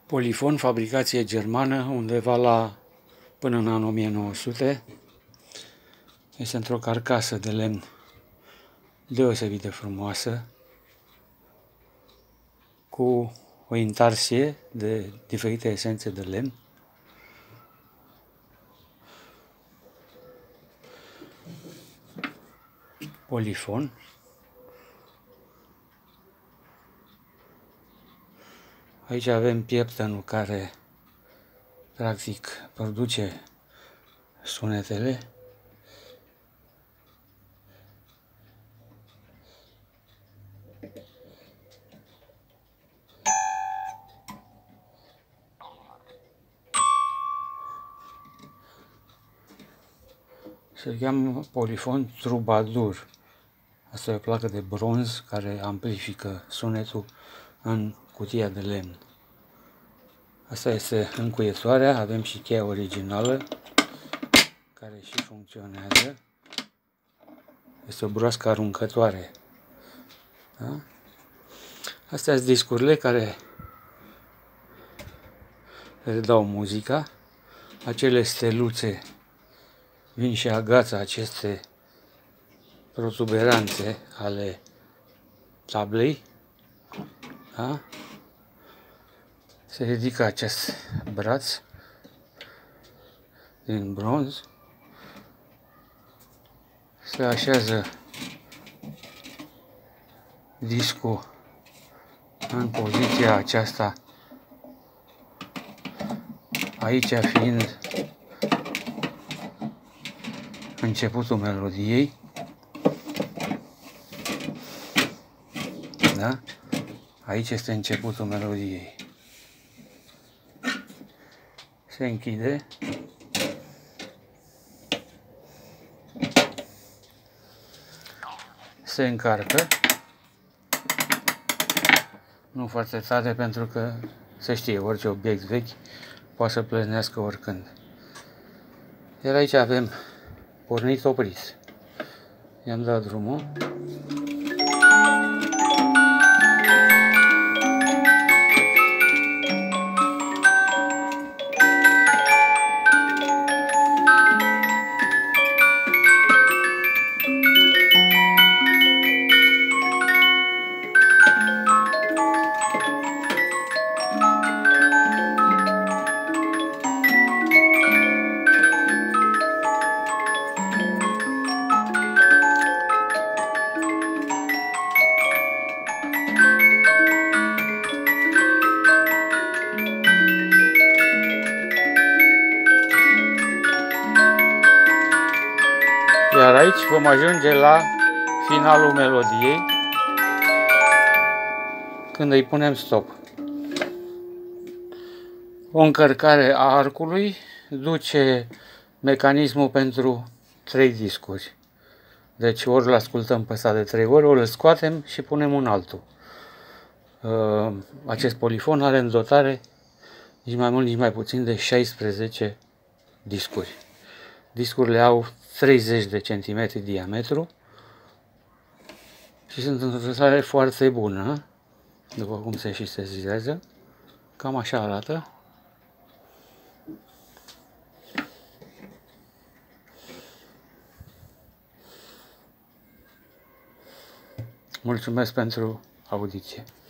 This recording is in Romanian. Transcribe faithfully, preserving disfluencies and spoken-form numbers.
Polifon, fabricație germană, undeva la până în anul o mie nouă sute. Este într-o carcasă de lemn deosebit de frumoasă, cu o intarsie de diferite esențe de lemn. Polifon. Aici avem pieptănul care practic produce sunetele. Se cheamă polifon Troubadour. Asta e o placă de bronz care amplifică sunetul în cutia de lemn. Asta este încuietoarea, avem și cheia originală care și funcționează. Este o broască aruncătoare. Da? Astea sunt discurile care redau muzica. Acele steluțe vin și agață aceste protuberanțe ale tablei. Da? Se ridică acest braț din bronz. Se așează discul în poziția aceasta, aici fiind începutul melodiei. Da? Aici este începutul melodiei. Se închide. Se încarcă. Nu foarte tare, pentru că se știe, orice obiect vechi poate să pleznească oricând. Iar aici avem pornit oprit. I-am dat drumul. Iar aici vom ajunge la finalul melodiei, când îi punem stop. O încărcare a arcului duce mecanismul pentru trei discuri. Deci ori îl ascultăm pe ăsta de trei ori, ori îl scoatem și punem un altul. Acest polifon are în dotare nici mai mult, nici mai puțin de șaisprezece discuri. Discurile au treizeci de centimetri diametru și sunt într-o stare foarte bună, după cum se și sesizează. Cam așa arată. Mulțumesc pentru audiție.